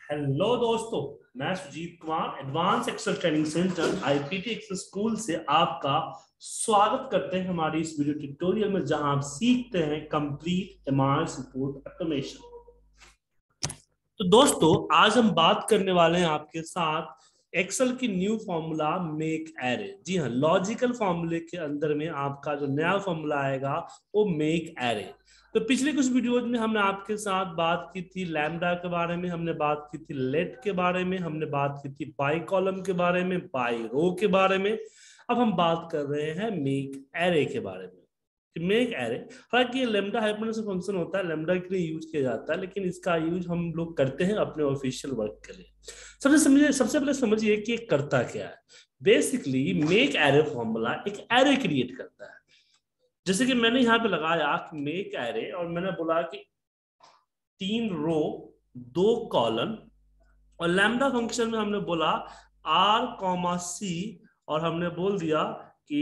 Hello दोस्तों, मैं Sujeet Kumar advance Excel training center IPT Excel school से आपका स्वागत करते हैं हमारी इस वीडियो ट्यूटोरियल में, जहां आप सीखते हैं कंप्लीट एमआरएस रिपोर्ट ऑटोमेशन। तो दोस्तों, आज हम बात करने वाले हैं आपके साथ एक्सेल की न्यू फॉर्मूला मेक एरे। जी हाँ, लॉजिकल फॉर्मूले के अंदर में आपका जो नया फॉर्मूला आएगा वो मेक एरे। तो पिछले कुछ वीडियोज में हमने आपके साथ बात की थी लैम्डा के बारे में, हमने बात की थी लेट के बारे में, हमने बात की थी बाई कॉलम के बारे में, बाई रो के बारे में। अब हम बात कर रहे हैं मेक एरे के बारे में। मेक एरे, हालांकि ये लेमडा हाइपोथेसिस फंक्शन होता है, लेमडा के लिए यूज किया जाता है, लेकिन इसका यूज हम लोग करते हैं अपने ऑफिशियल वर्क के लिए। सबसे पहले समझिए कि ये करता क्या है। बेसिकली मेक एरे फॉर्मूला एक एरे क्रिएट करता है। जैसे कि मैंने यहाँ पे लगाया कि मेक एरे, और मैंने बोला कि 3 रो 2 कॉलम, और लैम्डा फंक्शन में हमने बोला R, C, और हमने बोल दिया कि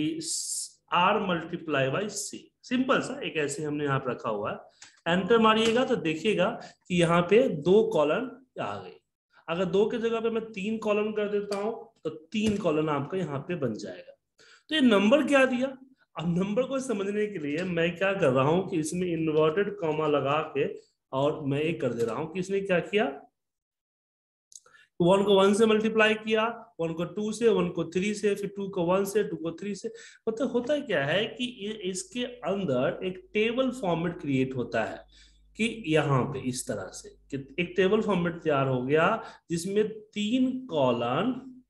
R×C। सिंपल सा एक ऐसे हमने यहाँ पे रखा हुआ है। एंटर मारिएगा तो देखिएगा कि यहाँ पे 2 कॉलम आ गई। अगर 2 की जगह पे मैं 3 कॉलम कर देता हूं तो 3 कॉलम आपका यहाँ पे बन जाएगा। तो ये नंबर क्या दिया? अब नंबर को समझने के लिए मैं क्या कर रहा हूं कि इसमें इन्वर्टेड कॉमा लगा के, और मैं ये कर दे रहा हूं कि इसने क्या किया, 1 को 1 से मल्टीप्लाई किया, 1 को 2 से, 1 को 3 से, फिर 2 को 1 से, 2 को 3 से। मतलब होता क्या है कि इसके अंदर एक टेबल फॉर्मेट क्रिएट होता है कि यहाँ पे इस तरह से कि एक टेबल फॉर्मेट तैयार हो गया जिसमें 3 कॉलम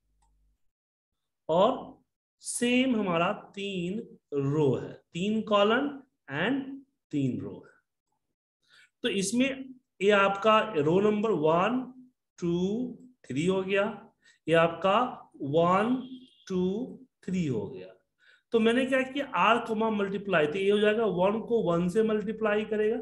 और सेम हमारा 3 रो है। 3 कॉलम एंड 3 रो है। तो इसमें ये आपका रो नंबर 1, 2, 3 हो गया। ये आपका 1, 2, 3 हो गया। तो मैंने क्या किया, आर कोमा मल्टीप्लाई, तो ये हो जाएगा 1 को 1 से मल्टीप्लाई करेगा,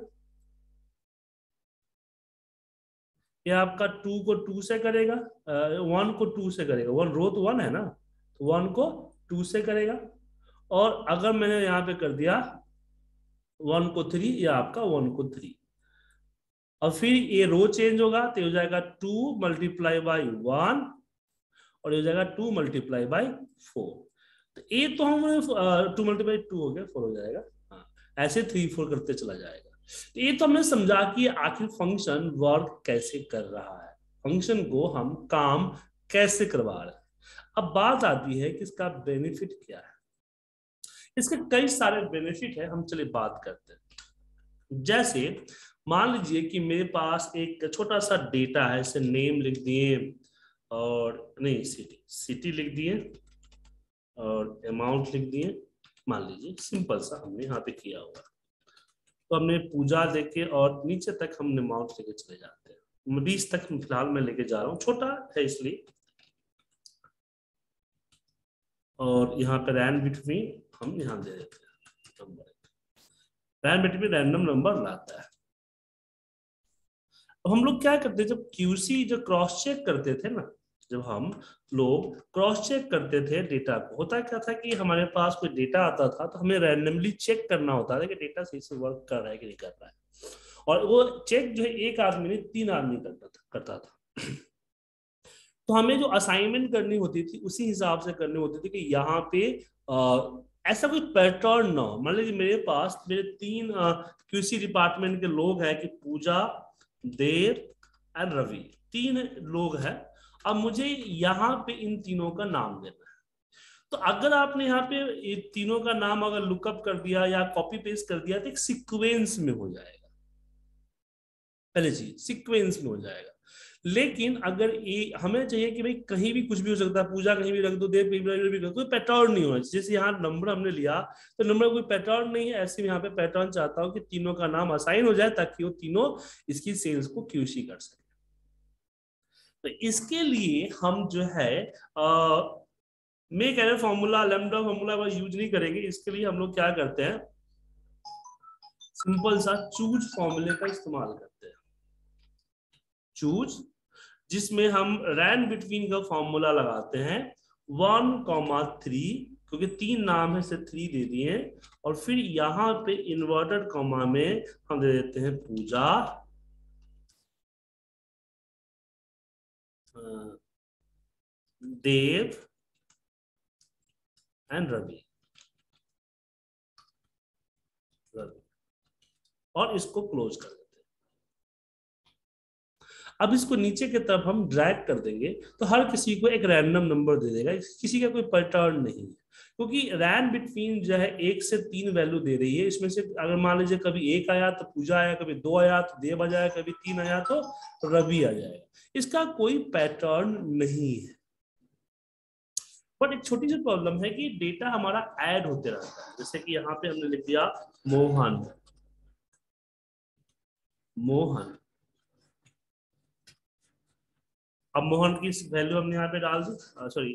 ये आपका 2 को 2 से करेगा, 1 को 2 से करेगा, 1 रो तो 1 है ना, तो 1 को 2 से करेगा। और अगर मैंने यहाँ पे कर दिया 1 को 3, ये आपका 1 को 3। और फिर ये रो चेंज होगा तो हो जाएगा 2 × 1, और ये हो जाएगा 2 × 4। तो ये तो हम 2 × 2 हो गया, 4 हो जाएगा। हाँ, ऐसे 3, 4 करते चला जाएगा। तो ये तो हमने समझा कि आखिर फंक्शन वर्क कैसे कर रहा है, फंक्शन को हम काम कैसे करवा रहे हैं। अब बात आती है कि इसका बेनिफिट क्या है। इसके कई सारे बेनिफिट है, हम चलिए बात करते हैं। जैसे मान लीजिए कि मेरे पास एक छोटा सा डेटा है, इसे नेम लिख दिए, और नहीं सिटी सिटी लिख दिए, और अमाउंट लिख दिए। मान लीजिए सिंपल सा हमने यहाँ पे किया हुआ, तो हमने पूजा देके और नीचे तक हमने अमाउंट लेके चले जाते हैं। 20 तक फिलहाल मैं लेके जा रहा हूँ, छोटा है इसलिए। और यहाँ पे रैंड बिटवीन हम यहाँ दे देते हैं number, rand between random number लाता है। तो हम लोग क्या करते हैं, जब क्यूसी जो क्रॉस चेक करते थे ना, जब हम लोग क्रॉस चेक करते थे डेटा को, होता क्या था कि हमारे पास कोई डेटा आता था तो हमें रैंडमली चेक करना होता था कि डेटा सही से वर्क कर रहा है कि नहीं कर रहा है। और वो चेक जो है एक आदमी ने 3 आदमी करता था। तो हमें जो असाइनमेंट करनी होती थी उसी हिसाब से करनी होती थी कि यहाँ पे ऐसा कोई पैटर्न ना हो। मान लीजिए मेरे पास मेरे 3 क्यूसी डिपार्टमेंट के लोग हैं कि पूजा, देव एंड रवि, 3 लोग हैं। अब मुझे यहाँ पे इन तीनों का नाम देना है। तो अगर आपने यहाँ पे ये तीनों का नाम अगर लुकअप कर दिया या कॉपी पेस्ट कर दिया तो एक सीक्वेंस में हो जाएगा। पहले चीज सीक्वेंस में हो जाएगा। लेकिन अगर ये हमें चाहिए कि भाई कहीं भी कुछ भी हो सकता है, पूजा कहीं भी रख दो, देव कहीं भी रख दो, कोई पैटर्न नहीं होना चाहिए। जैसे यहाँ नंबर हमने लिया तो नंबर कोई पैटर्न नहीं है, ऐसे में यहाँ पे पैटर्न चाहता हूँ कि तीनों का नाम असाइन हो जाए ताकि वो तीनों इसकी सेल्स को क्यूसी कर सके। तो इसके लिए हम जो है make array formula, lambda formula use नहीं करेंगे। इसके लिए हम लोग क्या करते हैं, सिंपल सा चूज फॉर्मूले का इस्तेमाल करते हैं। चूज, जिसमें हम रैंड बिटवीन का फॉर्मूला लगाते हैं 1,3, क्योंकि 3 नाम है से 3 दे दिए। और फिर यहां पे इन्वर्टेड कॉमा में हम दे देते हैं पूजा, देव एंड रवि, और इसको क्लोज कर देते हैं। अब इसको नीचे की तरफ हम ड्रैग कर देंगे तो हर किसी को एक रैंडम नंबर दे देगा, किसी का कोई पैटर्न नहीं है, क्योंकि रैन बिटवीन जो है 1 से 3 वैल्यू दे रही है। इसमें से अगर मान लीजिए कभी 1 आया तो पूजा आया, कभी 2 आया तो देव आ जाएगा, कभी 3 आया तो रवि आ जाएगा। इसका कोई पैटर्न नहीं है। बट एक छोटी सी प्रॉब्लम है कि डेटा हमारा ऐड होते रहता है। जैसे कि यहाँ पे हमने लिख दिया मोहन, मोहन। अब मोहन की वैल्यू हमने यहाँ पे डाल दी, सॉरी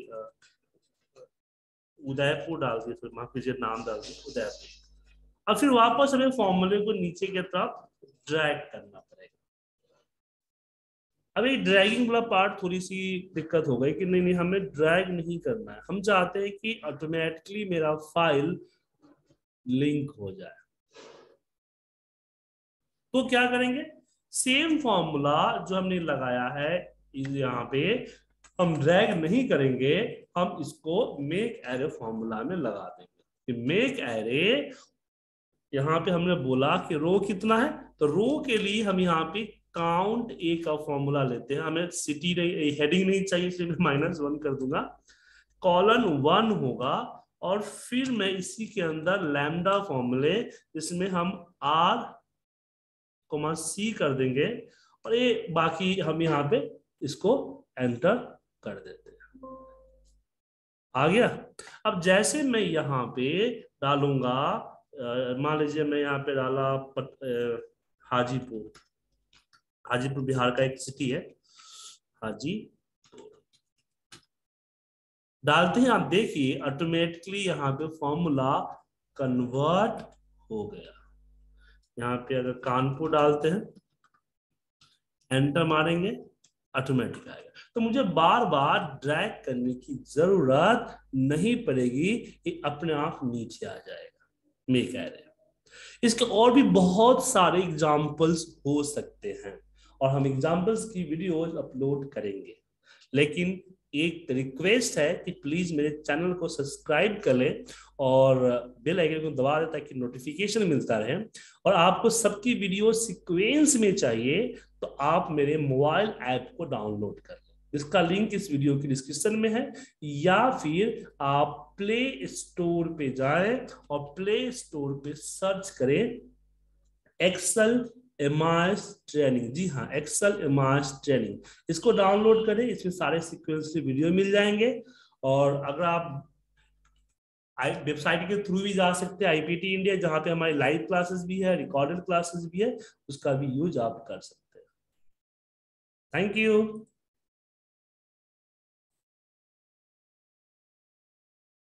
उदयपुर डाल दी, माफ कीजिए नाम डाल दी उदयपुर। अब फिर वापस हमें फॉर्मूले को नीचे की तरफ ड्रैग करना पड़ेगा। अब ये ड्रैगिंग वाला पार्ट थोड़ी सी दिक्कत हो गई कि नहीं नहीं हमें ड्रैग नहीं करना है, हम चाहते हैं कि ऑटोमेटिकली मेरा फाइल लिंक हो जाए। तो क्या करेंगे, सेम फॉर्मूला जो हमने लगाया है यहाँ पे हम ड्रैग नहीं करेंगे, हम इसको मेक एरे फॉर्मूला में लगा देंगे कि मेक एरे। यहाँ पे हमने बोला कि रो कितना है, तो रो के लिए हम यहाँ पे काउंट ए का फॉर्मूला लेते हैं। हमें सिटी नहीं, हेडिंग नहीं चाहिए, इसलिए मैं -1 कर दूंगा। कॉलन 1 होगा और फिर मैं इसी के अंदर लैम्डा फॉर्मूले जिसमें हम आर C कर देंगे और ये बाकी हम यहाँ पे इसको एंटर कर देते हैं। आ गया। अब जैसे मैं यहाँ पे डालूंगा, मान लीजिए मैं यहाँ पे डाला हाजीपुर, हाजीपुर बिहार का एक सिटी है, हाजीपुर डालते हैं। आप देखिए ऑटोमेटिकली यहाँ पे फॉर्मूला कन्वर्ट हो गया। यहाँ पे अगर कानपुर डालते हैं, एंटर मारेंगे, ऑटोमेटिक आएगा। तो मुझे बार बार ड्रैग करने की जरूरत नहीं पड़ेगी, ये अपने आप नीचे आ जाएगा मेक एरे। इसके और भी बहुत सारे एग्जाम्पल्स हो सकते हैं और हम एग्जाम्पल्स की वीडियोज अपलोड करेंगे। लेकिन एक रिक्वेस्ट है कि प्लीज मेरे चैनल को सब्सक्राइब कर लें और बेल आइकन को दबा दें ताकि नोटिफिकेशन मिलता रहे। और आपको सबकी वीडियो सीक्वेंस में चाहिए तो आप मेरे मोबाइल ऐप को डाउनलोड कर लें, इसका लिंक इस वीडियो की डिस्क्रिप्शन में है, या फिर आप प्ले स्टोर पे जाएं और प्ले स्टोर पे सर्च करें एक्सेल एमआईएस ट्रेनिंग। जी हाँ, एक्सेल एमआईएस ट्रेनिंग, इसको डाउनलोड करें, इसमें सारे सीक्वेंस के वीडियो मिल जाएंगे। और अगर आप वेबसाइट के थ्रू भी जा सकते हैं, आईपीटी इंडिया, जहां पे हमारी लाइव क्लासेस भी है, रिकॉर्डेड क्लासेस भी है, उसका भी यूज आप कर सकते हैं। Thank you.